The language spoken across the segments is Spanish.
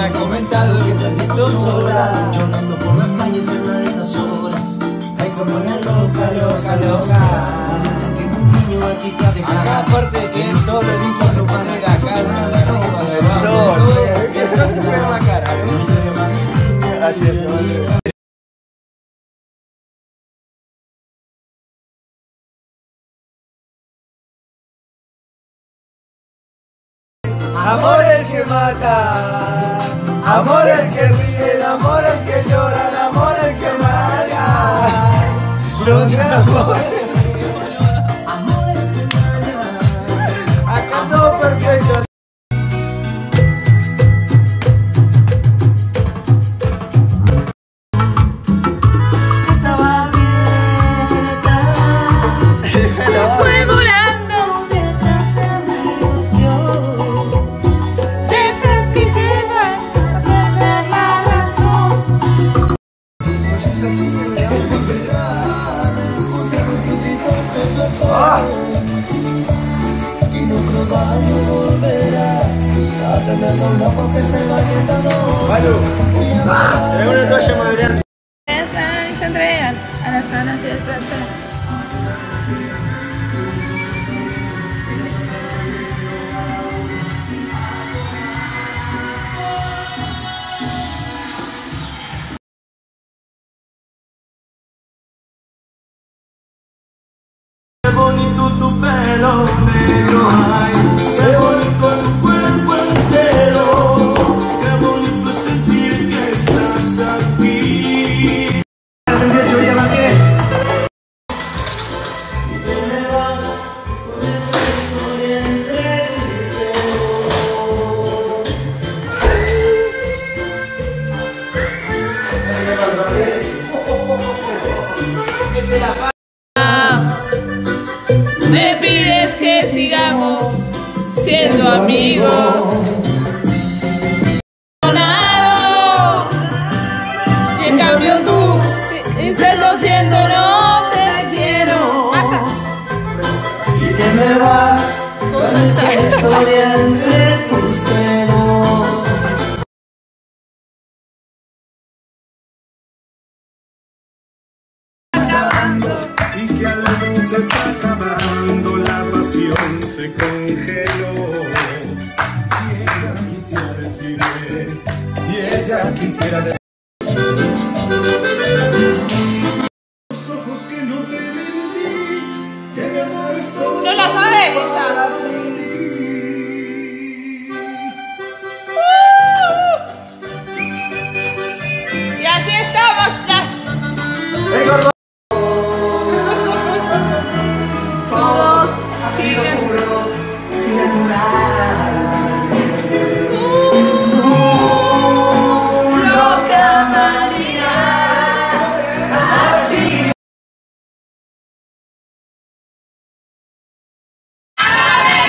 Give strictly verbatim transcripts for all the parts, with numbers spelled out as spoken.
ha comentado que te has visto sola, llorando por las calles en la de las horas. Ay, como una loca, loca, loca. Que un niño aquí te ha dejado. Acá aparte que es todo el hijo lo pone de la casa, la ropa del sol, que el sol te pega en la cara, ¿eh? Así es. Amores que matan, amores que ríen, amores que lloran, amores que amargan. Son amores, amores que amargan. Acá todo perfecto. Estaba abierta, se fue volando detrás de mi ilusión. De esas que llevan a perder la razón. Y no creo que volverá a tener un loco que se va quedando. ¡Vale! Es una toalla más grande. Esa y se entregan a las ganas y el placer. Qué bonito tu pelo negro, ay, qué bonito tu cuerpo entero, qué bonito sentir que estás aquí. Me pides que sigamos siendo amigos. Nada. Y en cambio tú dices lo siento, no te quiero. Pasa. Y te me vas con esa historia entre tus dedos. Y que a la luz se está acabando, la pasión se congeló. Y ella quisiera decirme, y ella quisiera decirme. Los ojos que no te mentí, que de amor solo No la sabes, Licha. Y así estamos las. Todos siguen. Loca María. Así. ¡Ale!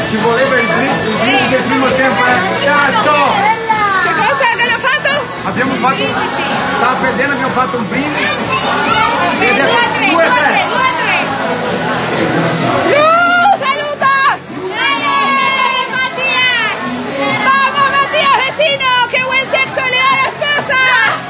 ci voleva il brindisi del primo tempo, eh. Cazzo! Che cosa abbiamo fatto? Abbiamo fatto, stava perdendo, abbiamo fatto un brindisi. due a tre. Lu, saluta! ¡Vamos, Matías, vecino! ¡Qué buen sexo le da a la esposa!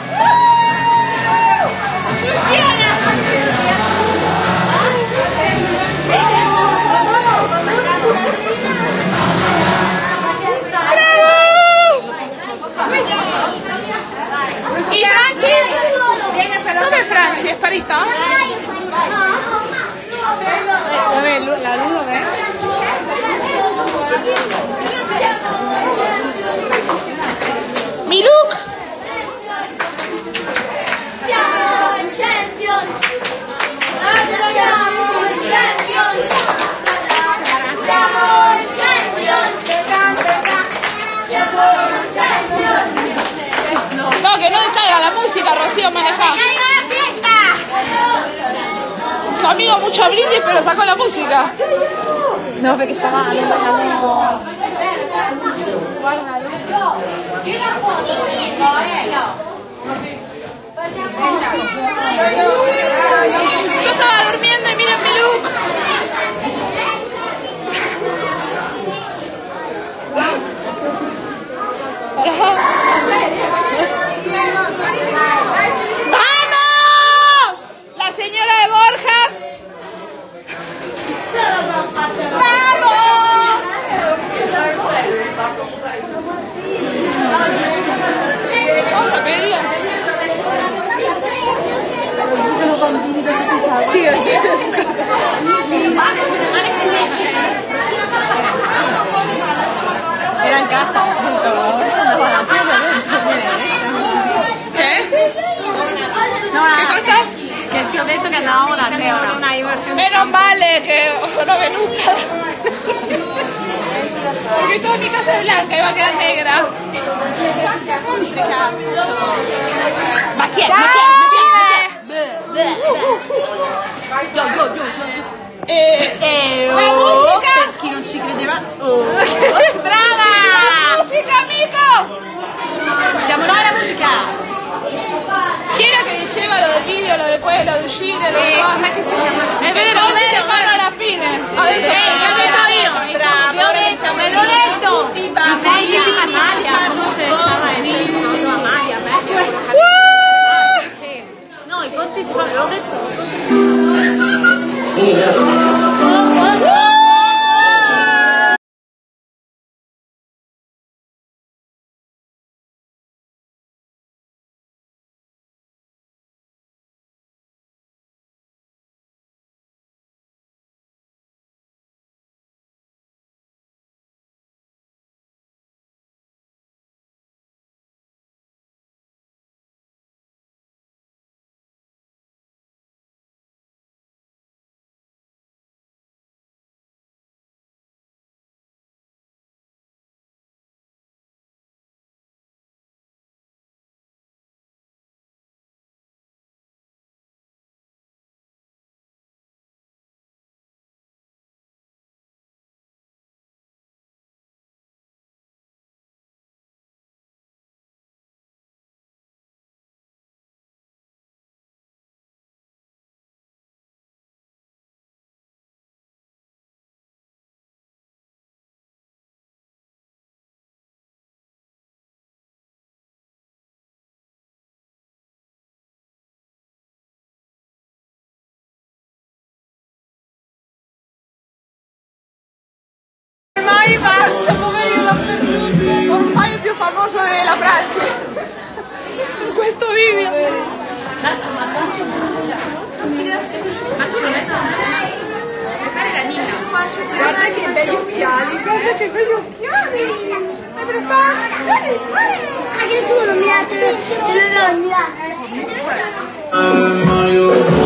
¿Y Franci? Dov'è Franci? È sparita? Dov'è la luna? Dov'è? Miluk! Siamo in champion! Siamo in champion! Siamo in champion! Siamo in champion! No, que no descarga la música, Rocío, maneja. Tu amigo mucho brindis, pero sacó la música. No, perché stava allontanando. Yo estaba durmiendo y miren mi look. ¡Vamos! La señora de Borja. ¡Vamos! Vamos a pedir. Sì, era in casa, appunto, andava avanti ¿Qué? no, ¿Qué cosa? che ti ho detto che andavamo da te ora. Non hai versione. Menos vale que sono venuta. Porque toda mi casa es blanca y va a quedar negra. Ma chi è? Ma chi è? Ma chi è? Yo, yo, yo, Eh, Eh, La oh, musica! per chi non ci credeva. Oh. ¡Brava! ¡La música, amigo! Siamo noi la musica. Chi era che diceva lo del video, lo di quello, lo di uscire, lo di Eh, qua? com'è che si chiama? È vero, è si vero, fanno alla fine. Adesso Eh, l'ho detto io. Bravo, Loretta, me l'ho letto. Tutti i bambini Amalia, non se sarà cosa Amalia, a me. Ah, sì, sì. No, i conti si fanno, l'ho detto. Mai basta, poverino, l'ho perduto. Ormai il più famoso della Francia. In questo video. Ma tu non hai suonato? Puoi fare la nina. Guarda che belli occhiali, guarda che belli occhiali. Hai prestato? Guarda, guarda. Anche nessuno mi ha te le donne. Al mayor